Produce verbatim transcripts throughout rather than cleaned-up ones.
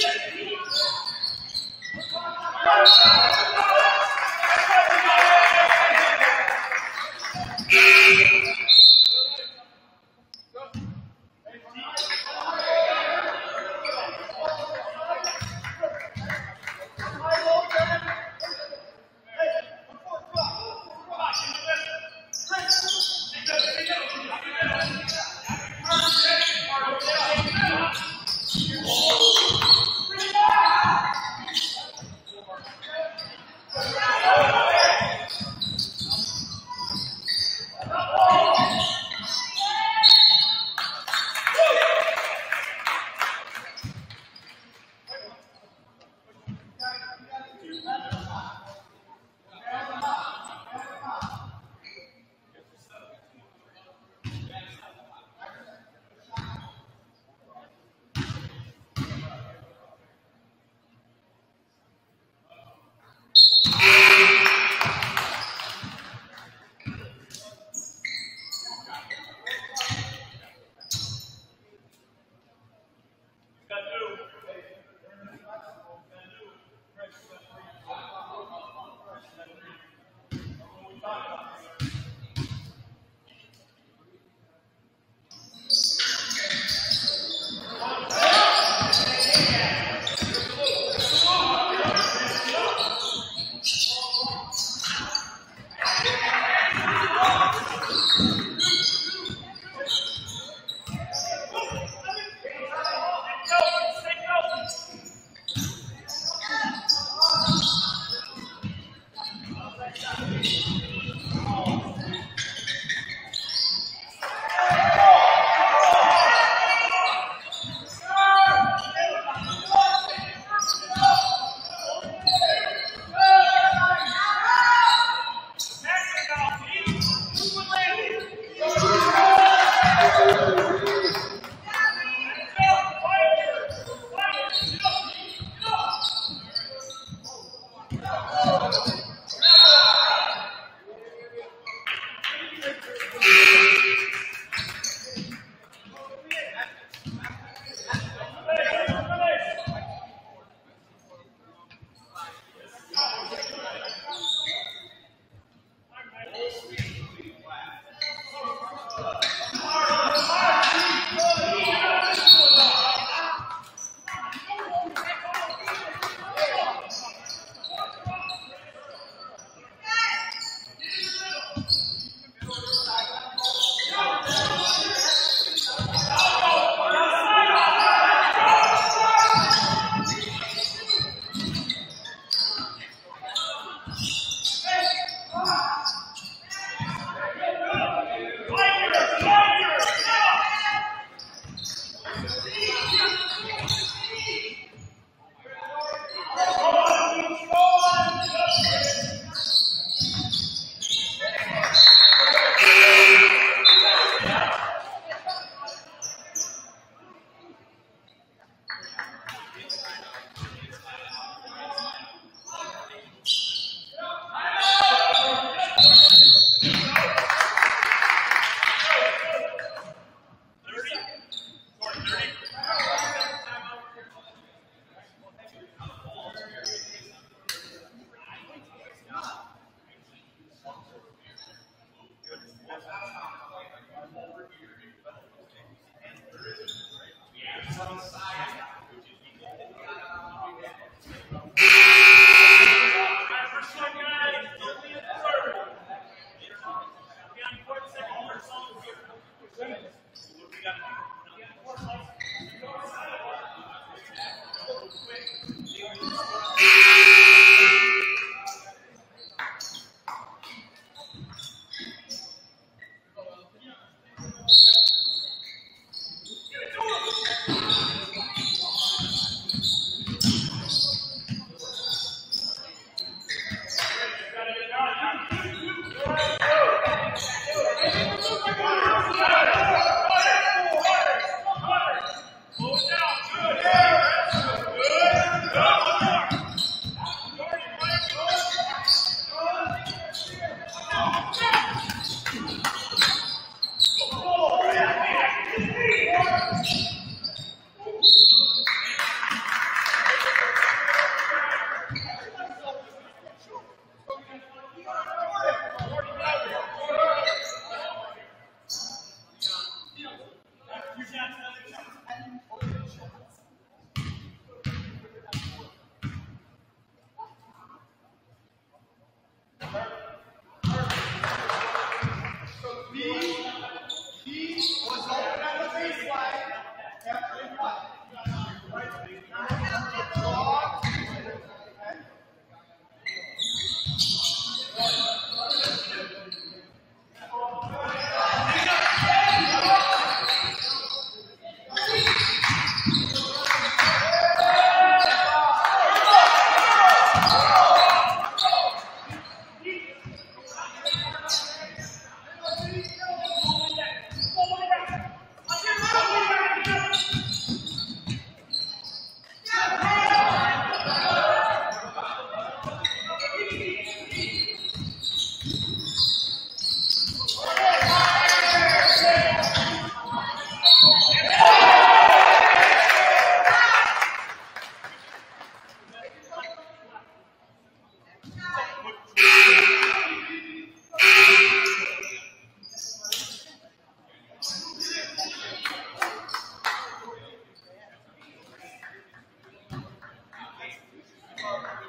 Thank you.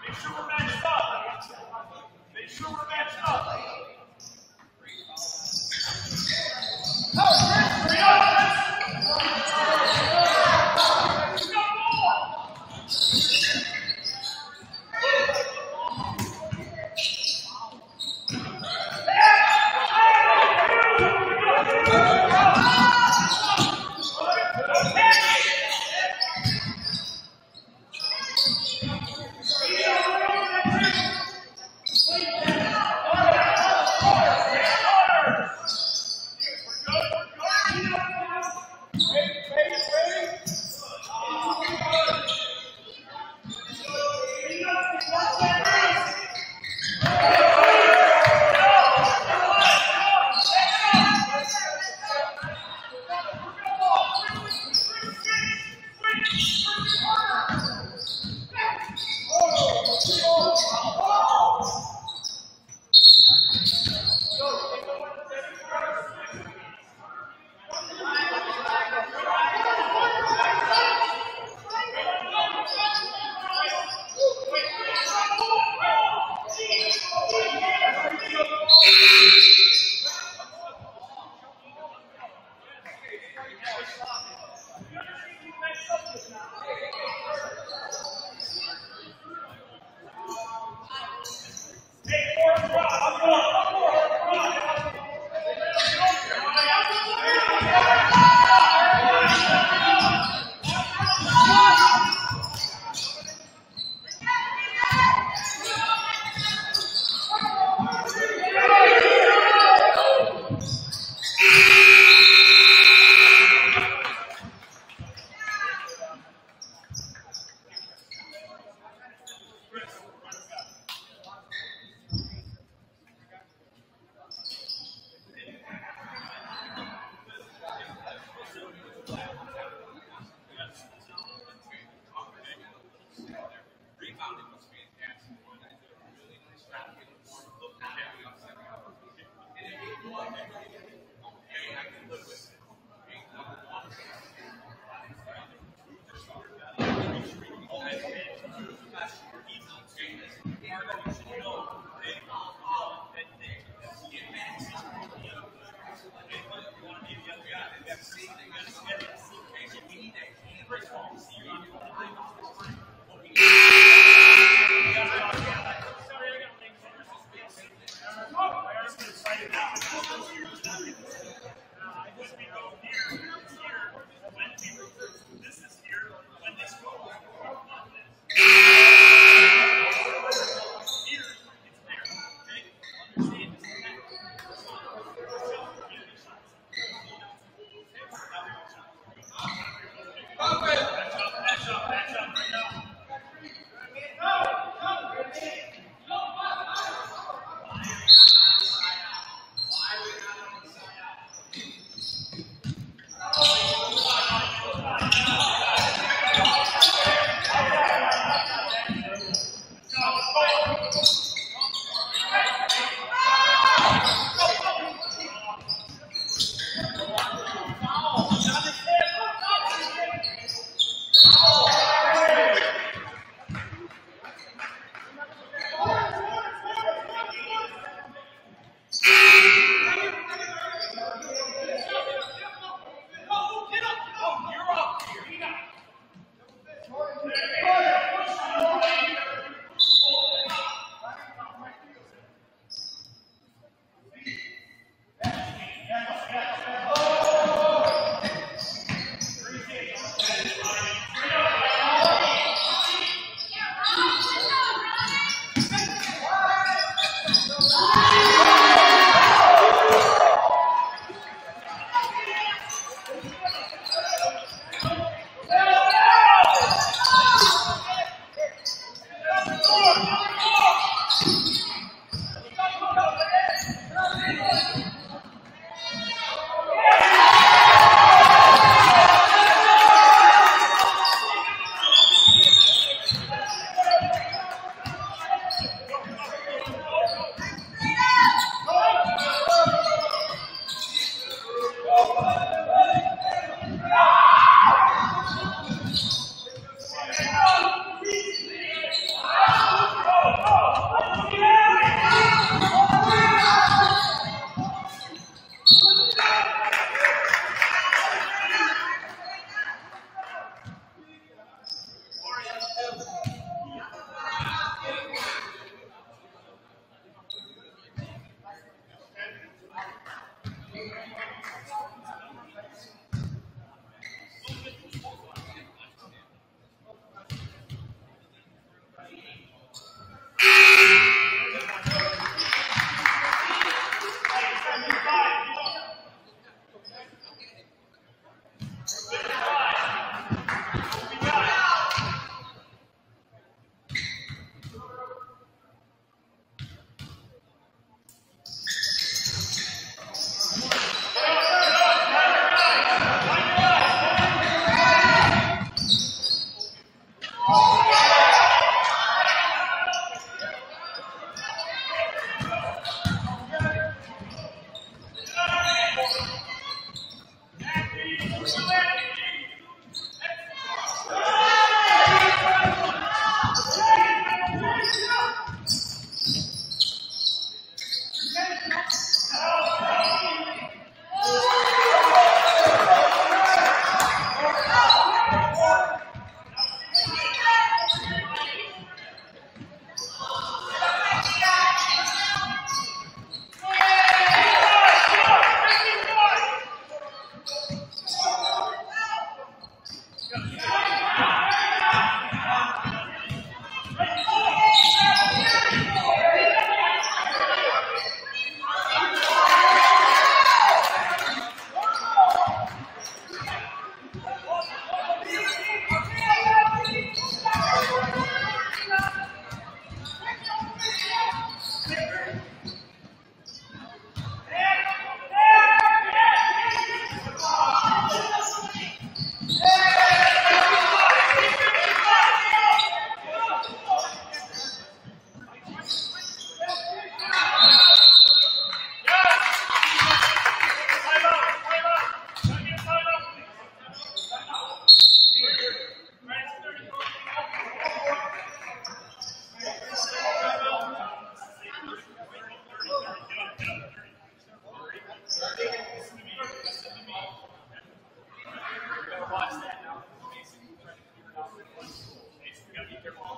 Oh!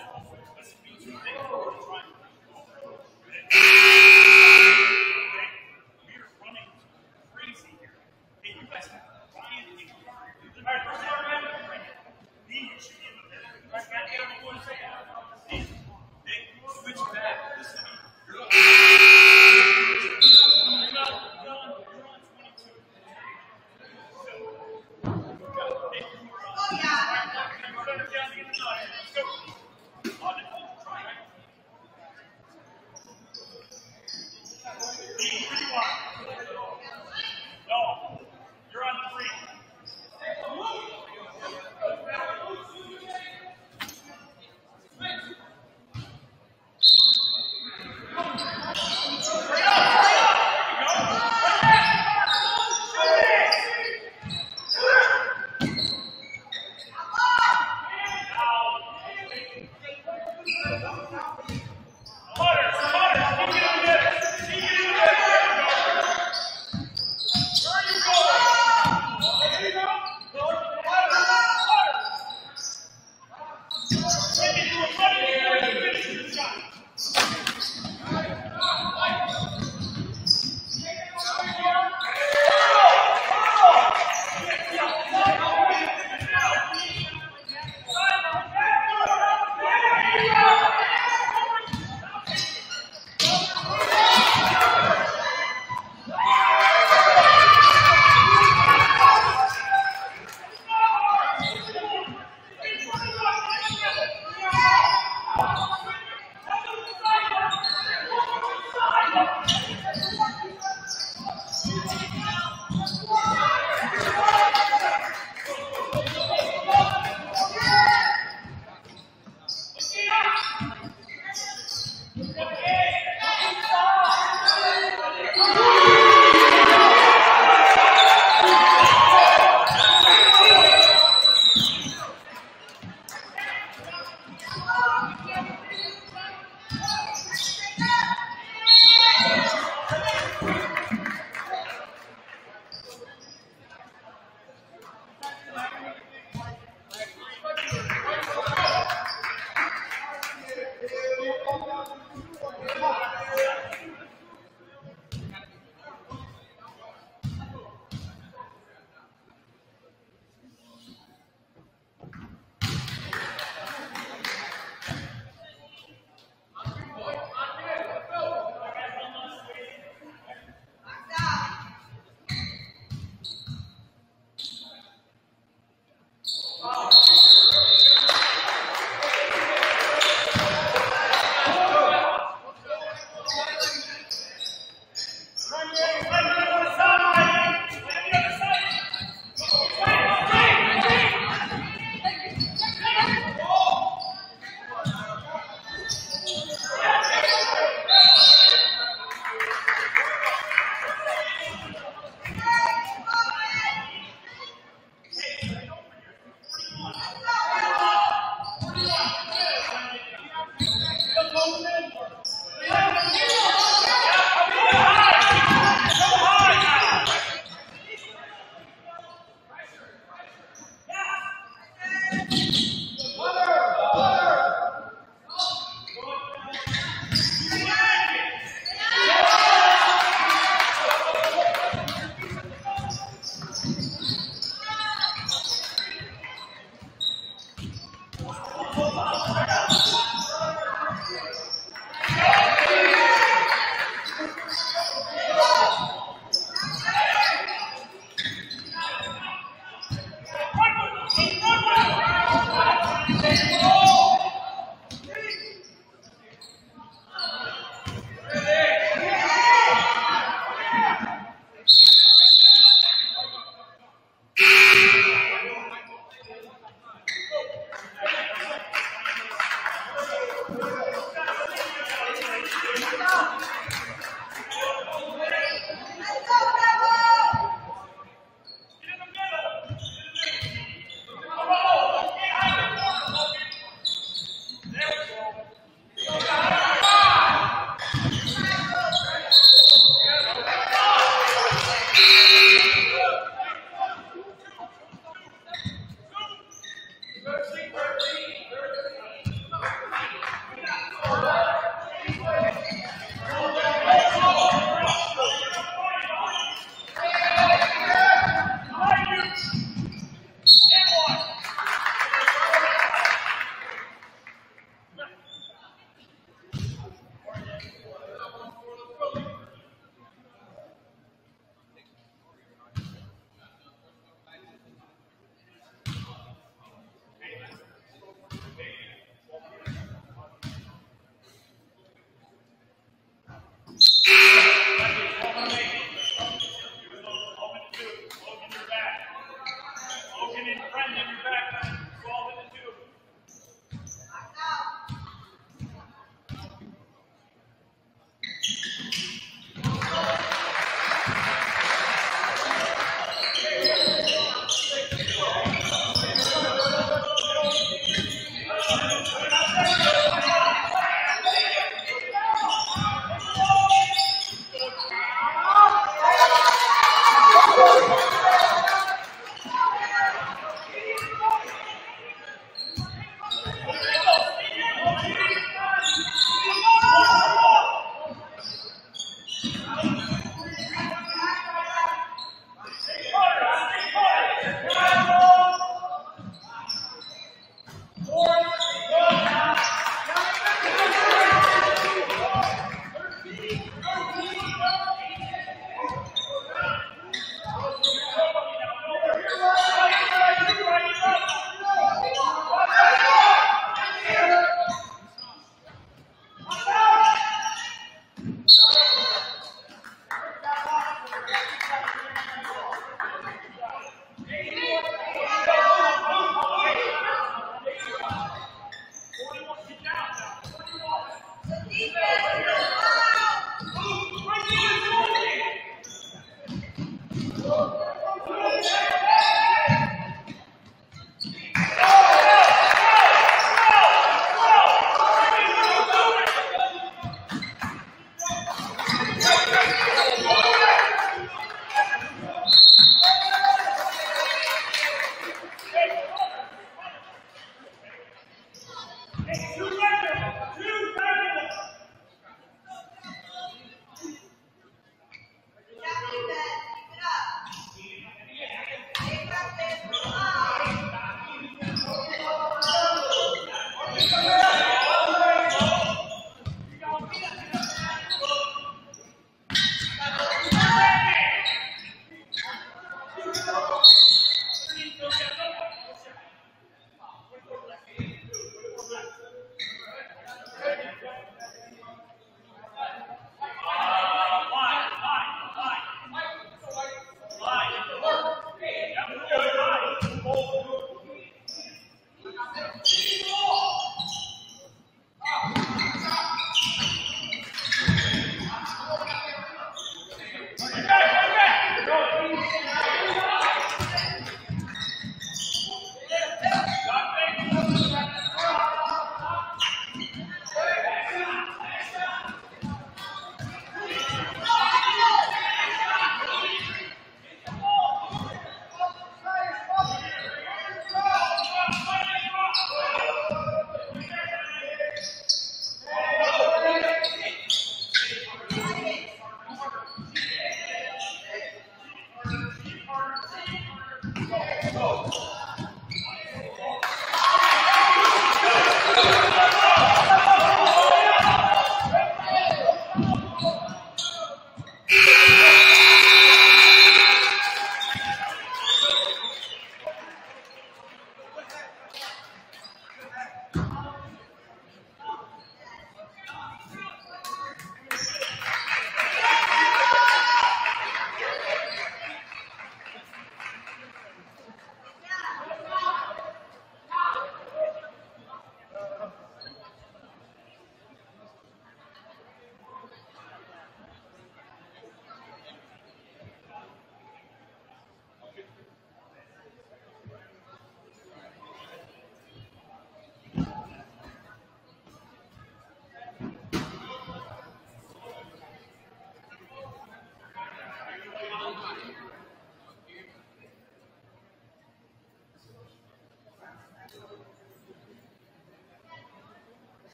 Go!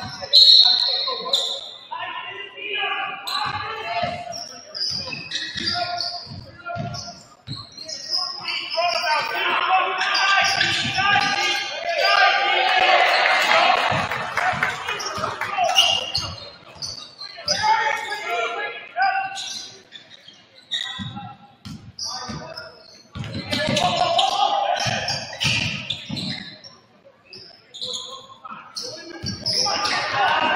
Come on.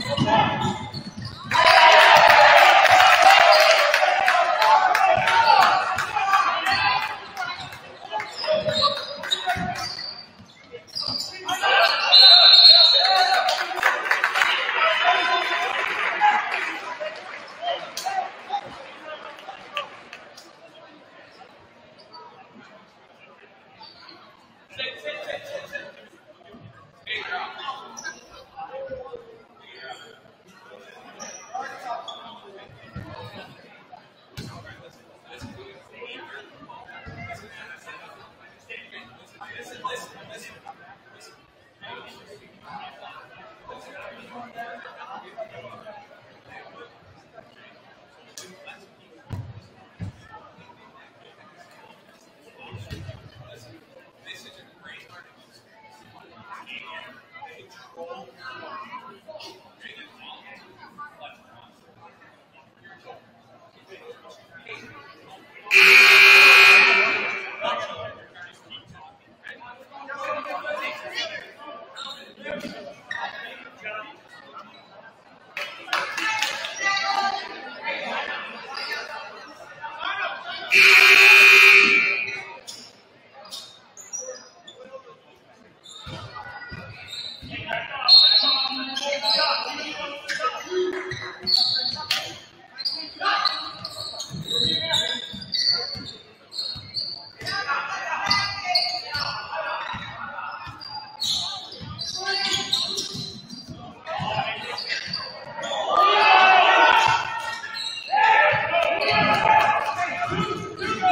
Two, two,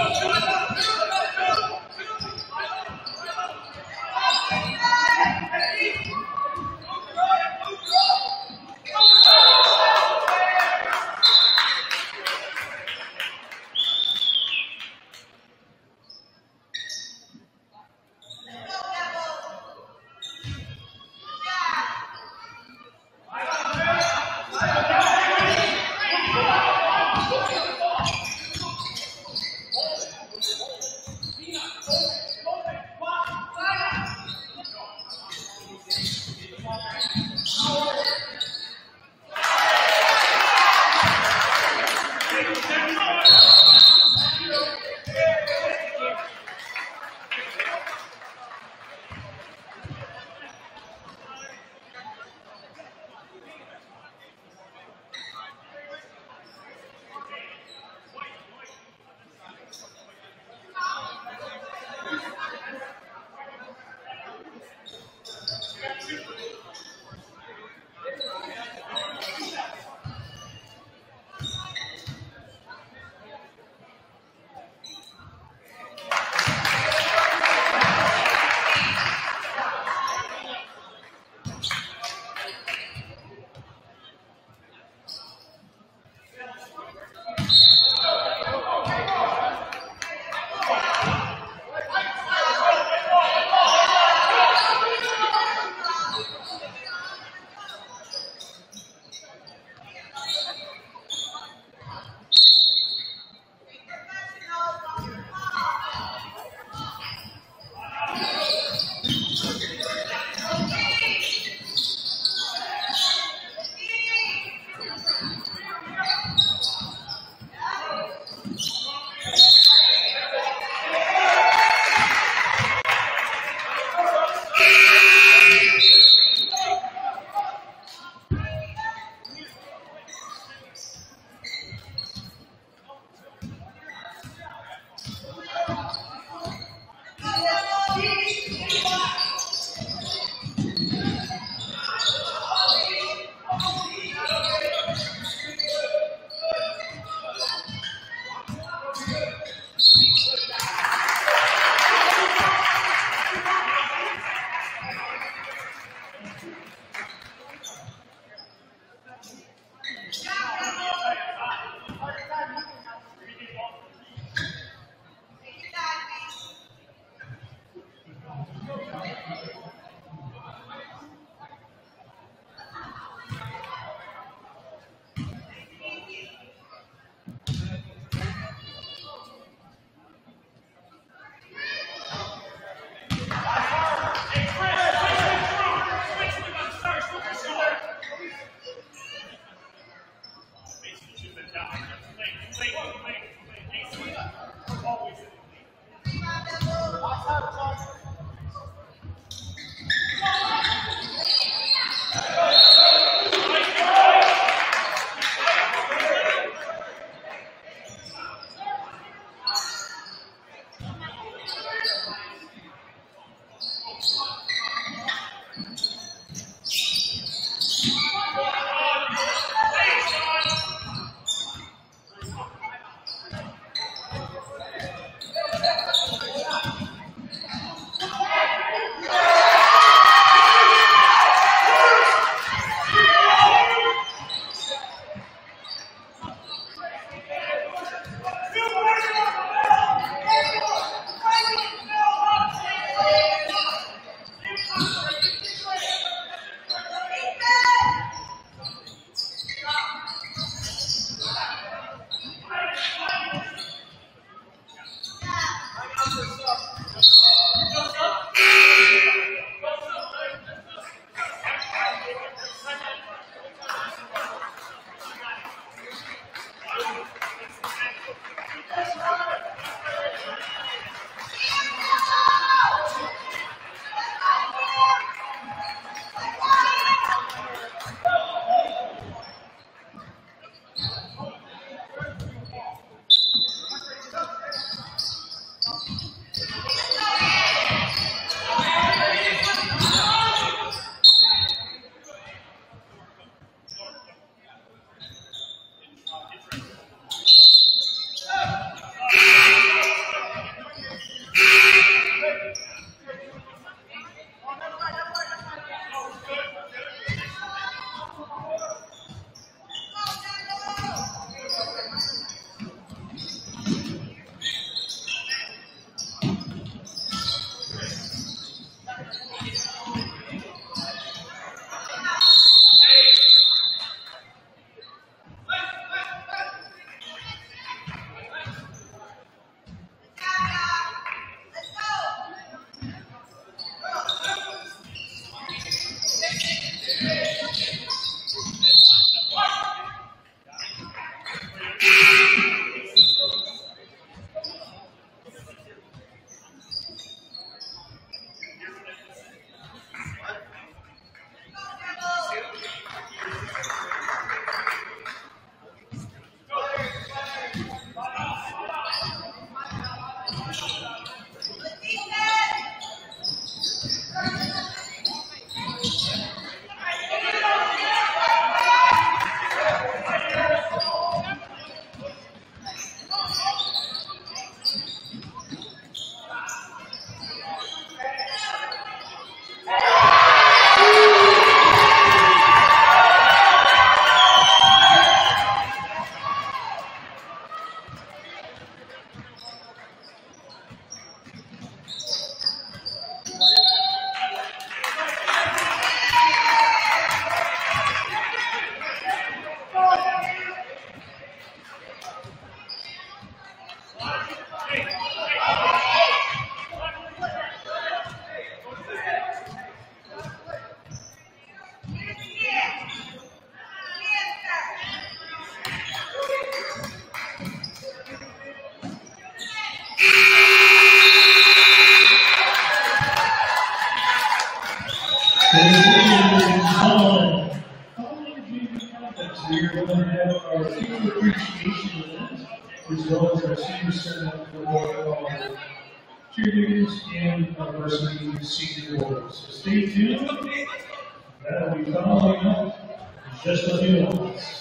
So you're going to have our teacher appreciation event, as well as our senior send-up for both our cheerleaders and our varsity senior awards. So stay tuned. That'll be following up in just a few moments.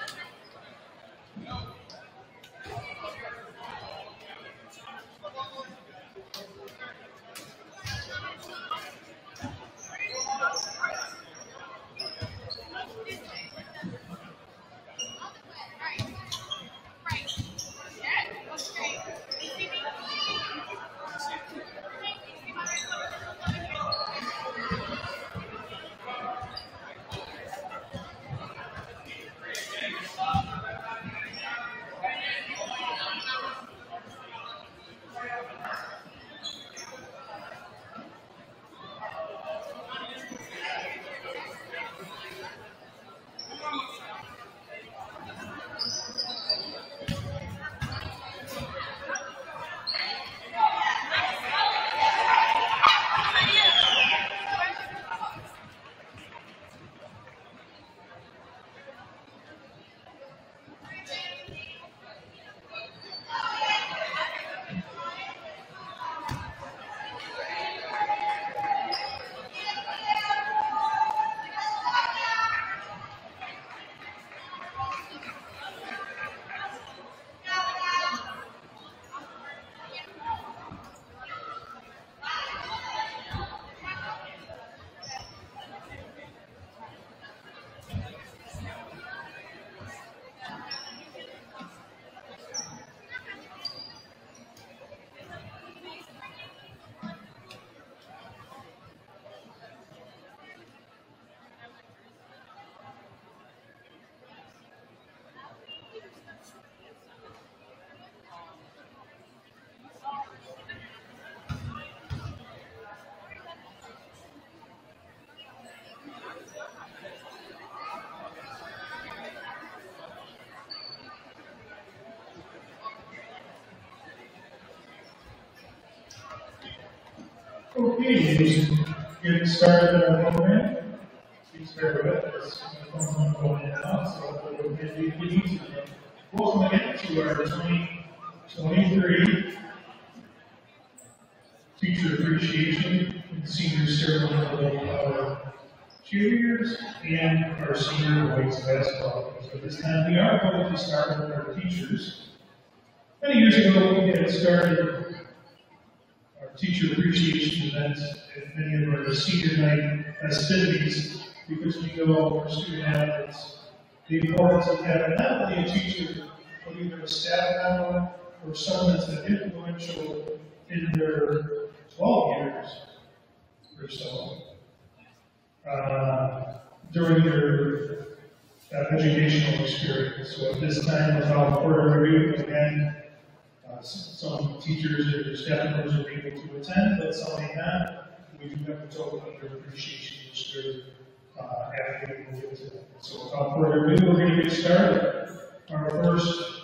Okay, getting started in our program. Please bear with us. I'm going out, so we'll get you easy. Welcome again to our twenty twenty-three Teacher Appreciation and Senior Ceremony for both our cheerleaders and our senior boys basketball. So this time we are going to start with our teachers. Many years ago, we had started Teacher Appreciation event at many of our senior night festivities because we know our student athletes the importance of having not only a teacher, but either a staff member or someone that's been influential in their twelve years or so uh, during their uh, educational experience. So at this time, without further ado, again, Uh, some teachers or staff members are able to attend, but some may not. We do have a token of their appreciation each year uh, after we get to that. So without further ado, we're going to get started. Our first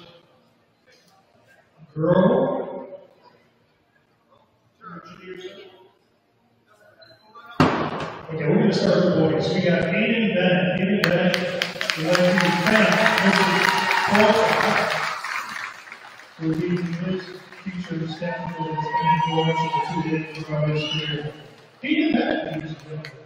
girl. Okay, we're going to start with boys. We got Aiden Bennett. Aiden Bennett, the one who is Bennett. We're leading his teacher and staff for his influential two days throughout his career. Aiden Bennett is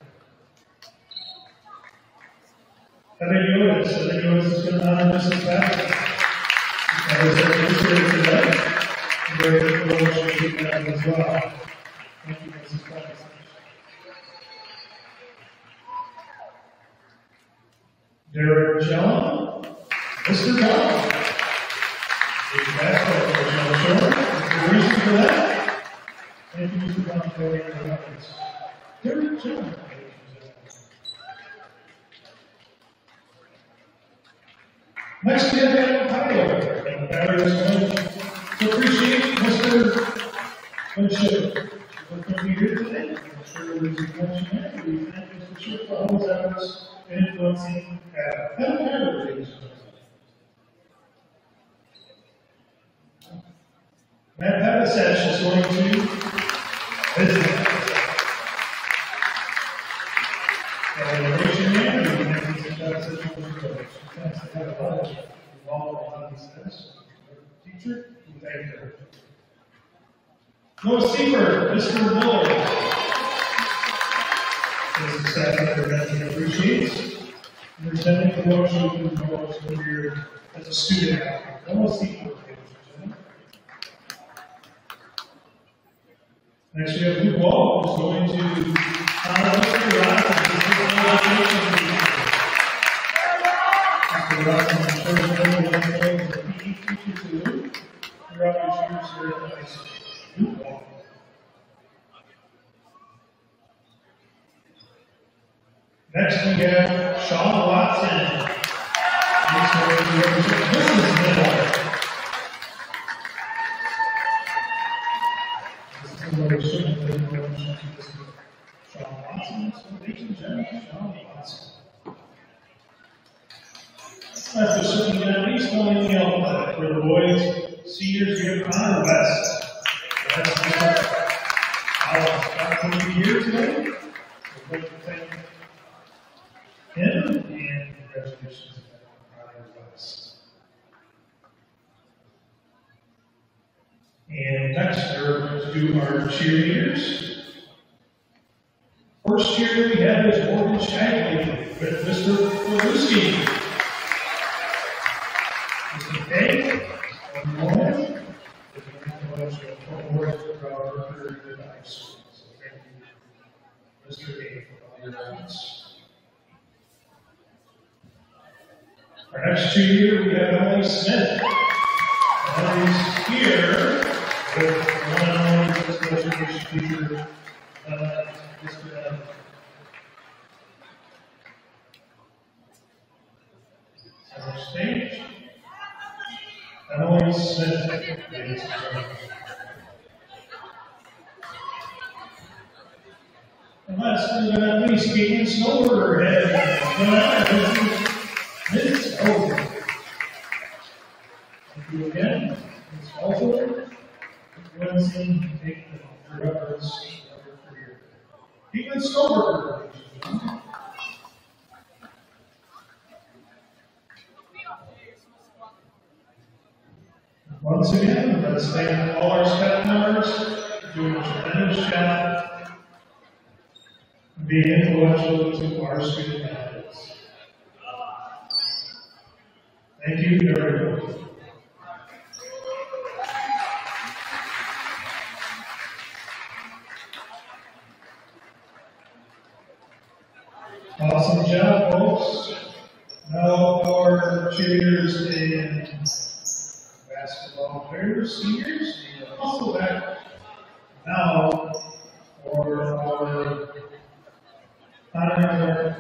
Heather Yodas. Heather Yodas is going to honor Missus Patrick. That is our history today. And very influential to that as well. Thank you, Missus Patrick. Derek John, Mister John. There's basketball coach on the show. The reason for that? Thank you, Mister John, for your reference. Derek John. Next, we have Adam Tyler. And Tyler is going to appreciate Mister Winship. We're going to be here today. I'm sure there's a connection there. We thank Mister Schiff for all his efforts in influencing Adam Tyler, ladies and gentlemen. Matt Pavasech is going to visit. And the nation man, we thank Mister Pavasech village. She tends to have a lot of involvement on these things. Teacher, we thank her. Noah Seaver, Mister Miller. This is staff that everybody appreciates. And we're sending promotion to Noah's career as a student athlete. Noah Seaver, ladies and gentlemen. Next, we have Luke Wall, who's going to honor Mister Robinson. Mister Robinson shows them the P E teacher to Luke throughout his years here at the high school. Luke Wall. Next, we have Sean Watson. He's going to represent Missus Miller. Somebody should have been representing Sean Watson. So, ladies and gentlemen, Sean Watson. After serving at least one in the alphabet for the boys, seniors, we have Connor West. That's our going to be here today. We'd like to thank him and congratulations to Connor West. And next, we're going to do our cheerleaders. First cheerleader we have is Morgan Shagley with Mister Waluski. Mister Day, one more. So thank you, Mister Day, for all your efforts. Our next cheerleader, we have Emily Smith. Emily's here with one and only physical education teacher, uh, Mister Adam. Center stage. Emily Smith, ladies and gentlemen. And last but not least, Caitlin Snowberger had Miz Over. Thank you again. Miz Over. Wednesday, take the reference of your career. Caitlin Snowberger, ladies and gentlemen. Once again, let's thank all our staff members for doing a tremendous job and being influential to our student athletes. Thank you, everyone. Awesome job, folks. Now our cheerleaders and basketball players, seniors, we will hustle back now for our honor.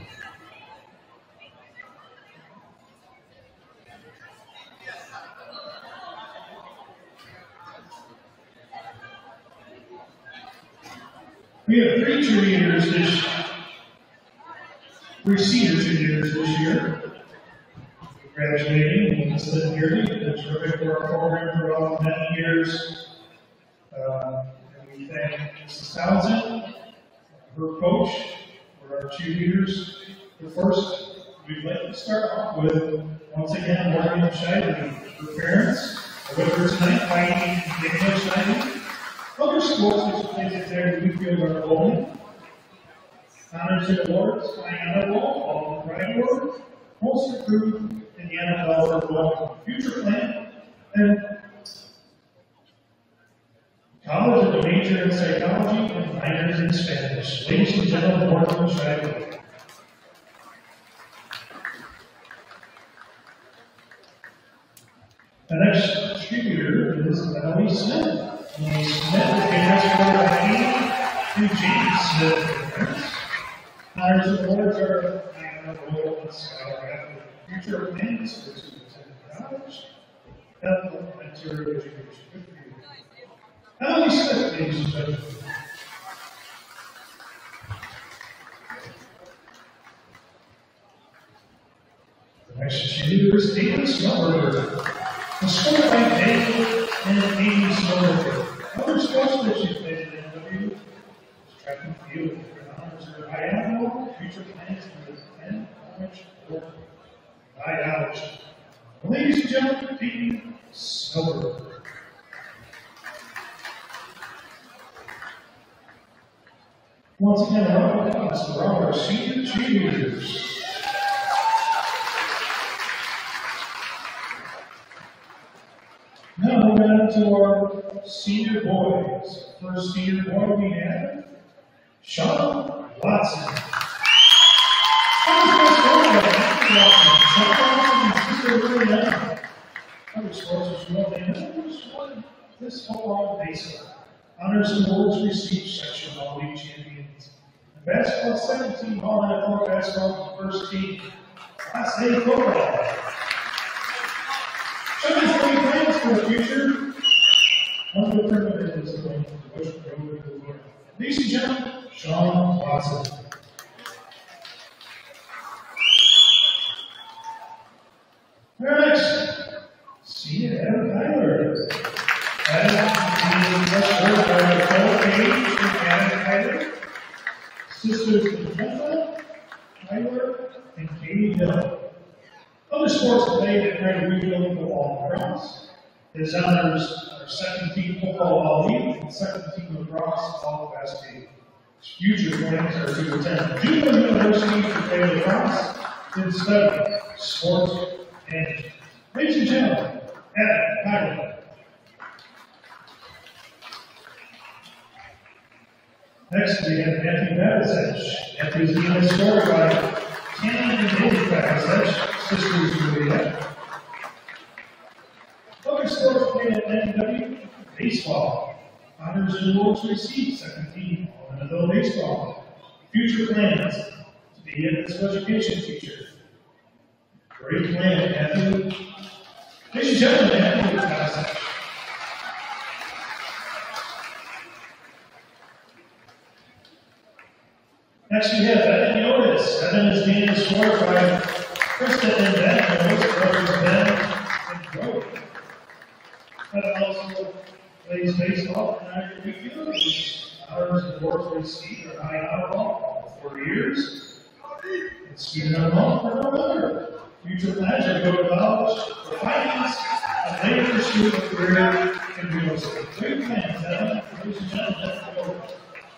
We have three cheerleaders this three senior cheerleaders this year. Graduating, and Missus Beardy, been terrific for our program for about many years. Uh, and we thank Missus Townsend, her coach, for our cheerleaders. But first, we'd like to start off with, once again, Morgan Scheidler, her parents, with her tonight, Heidi and Daniel Scheidler. Other schools which places there in Newfield are Bowman. Honors and awards, Diana Wall, Alden Pride Award, most approved in the N F L for both future plan and college with a major in psychology and minors in Spanish. Ladies and gentlemen, Morgan Scheidler. The next cheerleader is Emily Smith. Emily Smith is being escorted by Amy and James Smith. Honors and awards are Diana Roll and Scholar future plans for students in college, health, and material education. Good for you. Emily Smith, ladies and gentlemen. The next cheerleader is Caitlin Snowberger. The school by Daniel and Amy Snowberger. Other sports that she played in N W is track and field. Her honors are biathlon, future plans for the ten college sport. biology. Ladies and gentlemen, Peyton Silver. Once again, a round of applause for all our senior cheerleaders. Now moving on to our senior boys. First senior boy we have Sean Watson. Other sports as well, they just won this overall baseball. Honors and awards received section all league champions. And basketball, second team, all N F L basketball, first team, Class A football. Sean has many plans for the future. One of the privileges is going to the Bush Road to Florida. Ladies and gentlemen, Sean Watson. Next, senior Adam Tyler. Adam is served by Nicole Page and Adam Tyler. Sisters Magenta, Tyler, and Katie Dillon. Other sports played at Grand Regional Football Lacrosse. His honors are second team football all league and second team lacrosse all class B. His future plans are to attend Junior University to play lacrosse and study sports management. Ladies and gentlemen, Adam Tyler. Next, we have Matthew Babasech. Matthew's being escorted by Tammy and David Babasech, sisters Julia. Other sports played at N W, baseball. Honors and awards received, second team, all N F L baseball. Future plans to be a physical education teacher. Great plan, Matthew. Ladies and gentlemen, Matthew Babasech. Next, we have Evan Yotis. Evan is being escorted by Krista and Ben, both brothers Ben and Joey. Evan also plays baseball and Ivy Weekfield. His honors and awards received are high honor ball for four years. And student of home for November. Future plans are to go to college for finance and later pursue a career in real estate. Great plans, Evan. Ladies and gentlemen, Evan Yotis.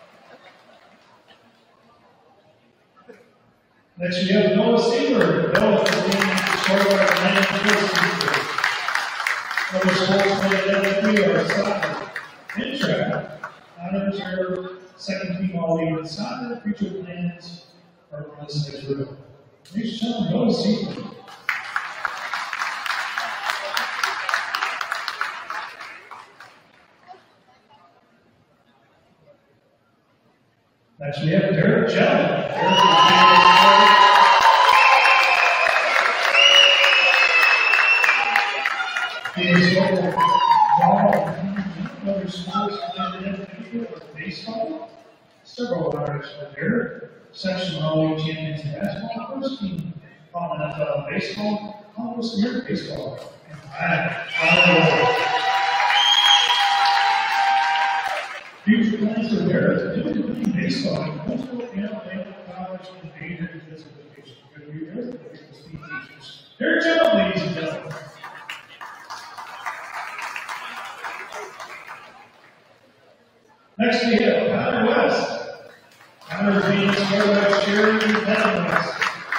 Next, we have Noah Seaver. Noah is being escorted by Atlanta Sports. Other sports played at N W are soccer and track. Honors are second team all league in soccer. Future plans are listed as well. Ladies and gentlemen, Noah Seaver. Next, we have Derek Jelly. He is local ball, other sports played in baseball. Several honors for Derek. Section all league champions in basketball. First team on N F L baseball. Almost American baseball. And I, future plans for Derek to do baseball in multiple Alabama college and major physical education. Good to be there. Physical speed teachers. Derek Jelly, ladies and gentlemen. Next, we have Connor West. Connor is being escorted by Sherry Penn West.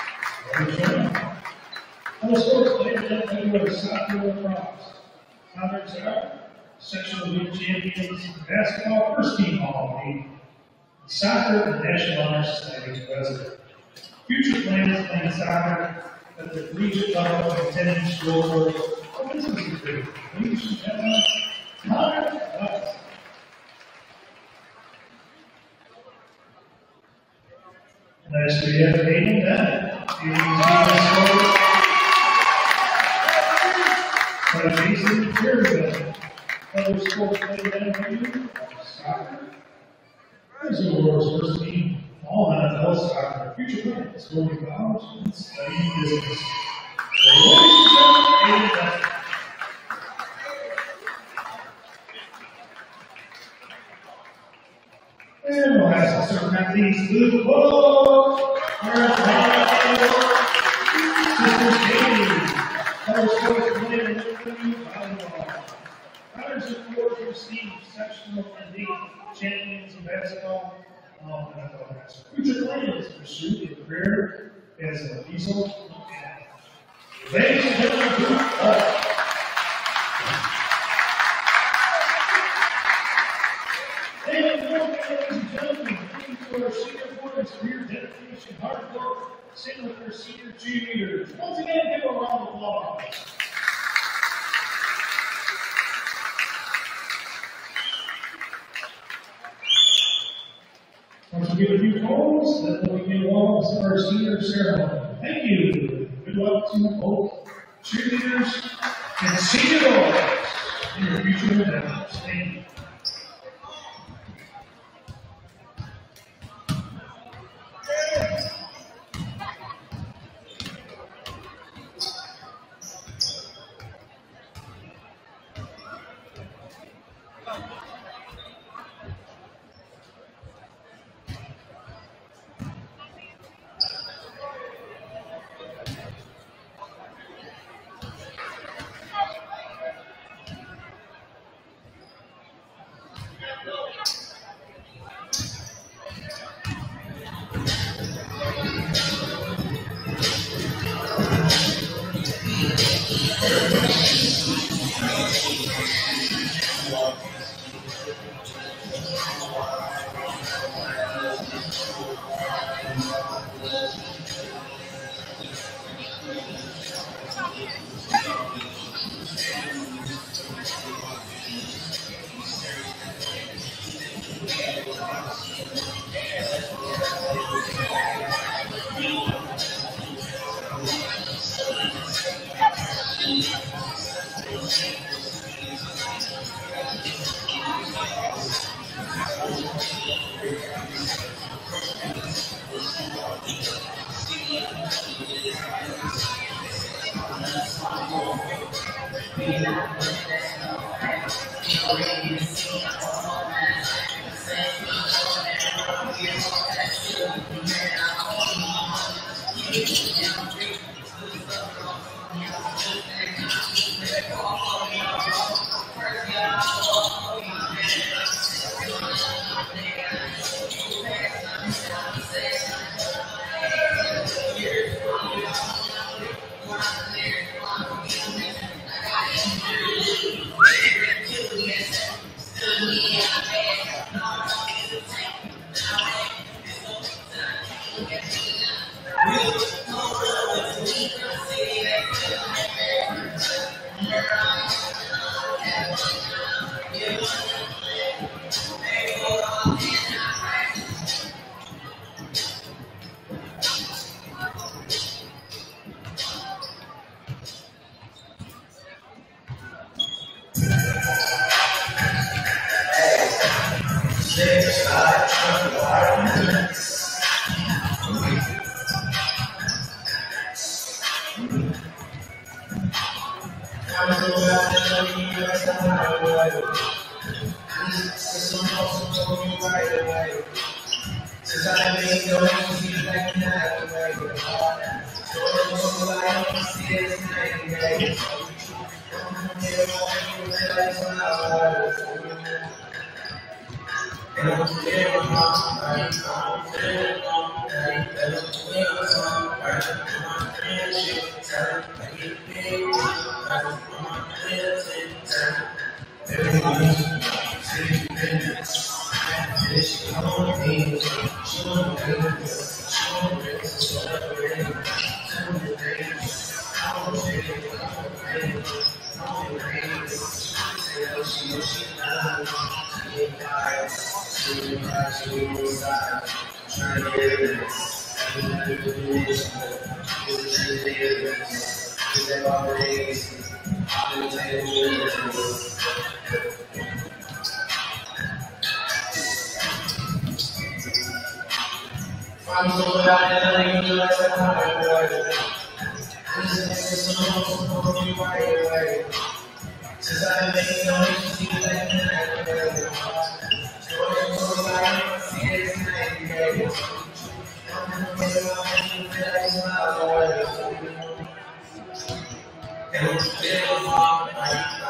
On the sports played at N W soccer lacrosse. Connor's are sectional league champions in basketball, first team all league, soccer, and National Honor Society president. Future plans playing soccer at the collegiate level and attending school for what business is doing. Ladies and gentlemen, Connor West. Next, we have Hayden Bennett. He is being escorted by Jason Jeremy. Other sports played at N W soccer. As awards first team, all N F L soccer. Future plans, going to college and studying business. Ladies and gentlemen, Hayden Bennett. And last but certainly not least, Luke Whoa! Sisters Kate volleyball. Honors of course received sectional and league champions in basketball. Um, and I thought that's future plans pursue a career as a diesel mechanic. Ladies and gentlemen, group F. And welcome, ladies and gentlemen, to our senior boys, career dedication, hard work, sing with our senior cheerleaders. Once again, give a round of applause. Once we give a few calls, then we can walk to our senior ceremony. Thank you. Good luck to both cheerleaders and senior boys in your future endeavors. Thank you. And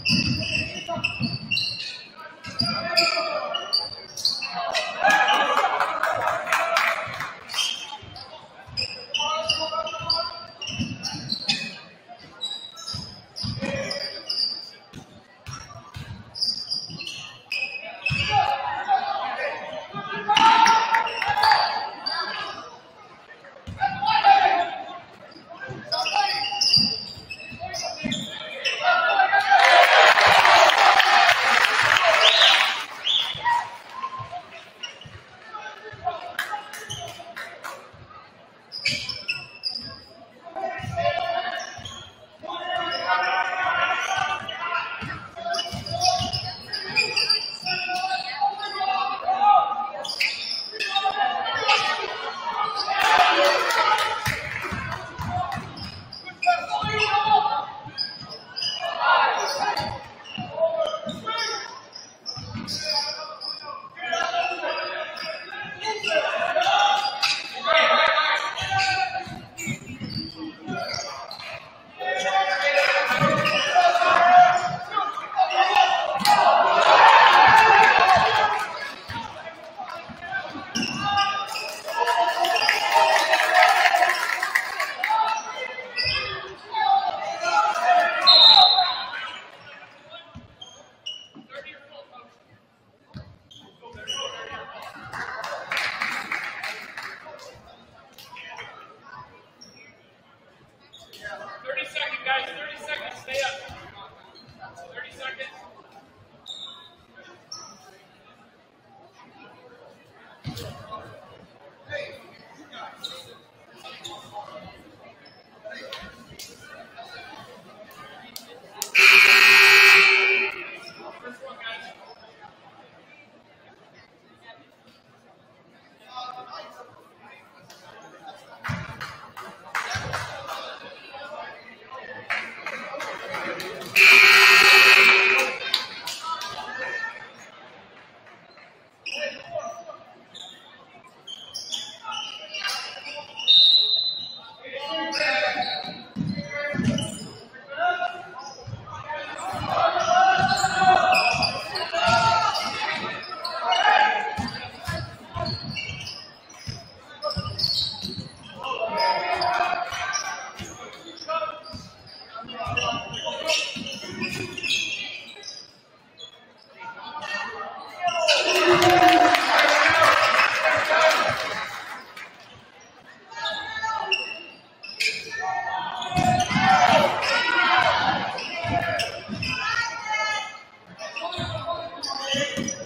Thank you.